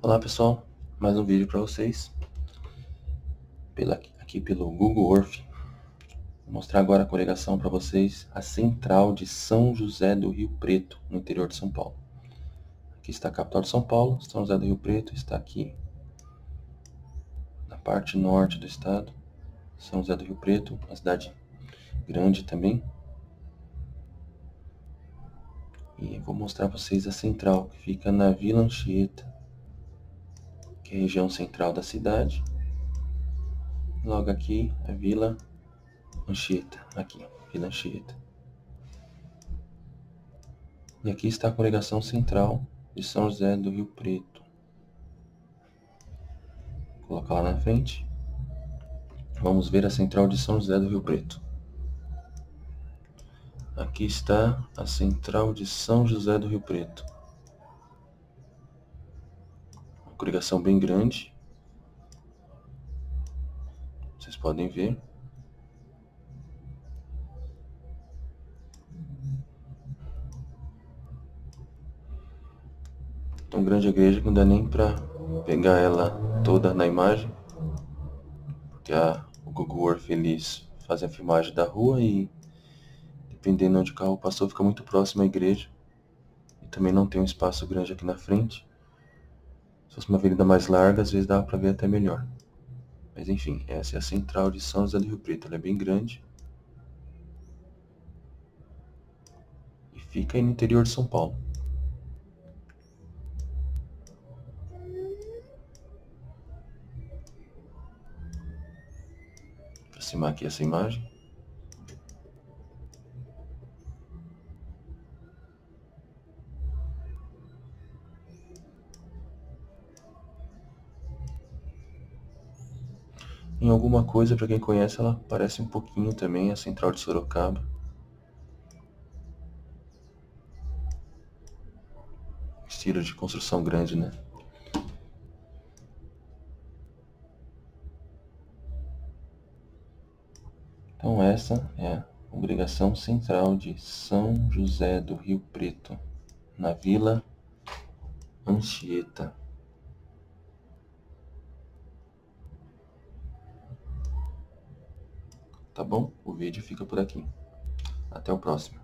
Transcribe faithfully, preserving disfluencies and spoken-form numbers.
Olá pessoal, mais um vídeo para vocês pela, aqui pelo Google Earth. Vou mostrar agora a coligação para vocês, a central de São José do Rio Preto, no interior de São Paulo. Aqui está a capital de São Paulo, São José do Rio Preto está aqui na parte norte do estado. São José do Rio Preto, uma cidade grande também. E vou mostrar para vocês a central, que fica na Vila Anchieta, que é a região central da cidade. Logo aqui, a Vila Anchieta, aqui, Vila Anchieta. E aqui está a coligação central de São José do Rio Preto. Vou colocar lá na frente. Vamos ver a central de São José do Rio Preto. Aqui está a central de São José do Rio Preto. Uma coligação bem grande. Vocês podem ver. Tão grande a igreja que não dá nem para pegar ela toda na imagem. Porque a, o Google Earth eles fazem a filmagem da rua e dependendo de onde o carro passou, fica muito próximo à igreja. E também não tem um espaço grande aqui na frente. Se fosse uma avenida mais larga, às vezes dava para ver até melhor. Mas enfim, essa é a central de São José do Rio Preto. Ela é bem grande. E fica aí no interior de São Paulo. Vou aproximar aqui essa imagem. Em alguma coisa, para quem conhece, ela parece um pouquinho também a central de Sorocaba. Estilo de construção grande, né? Então essa é a congregação central de São José do Rio Preto, na Vila Anchieta. Tá bom? O vídeo fica por aqui. Até o próximo.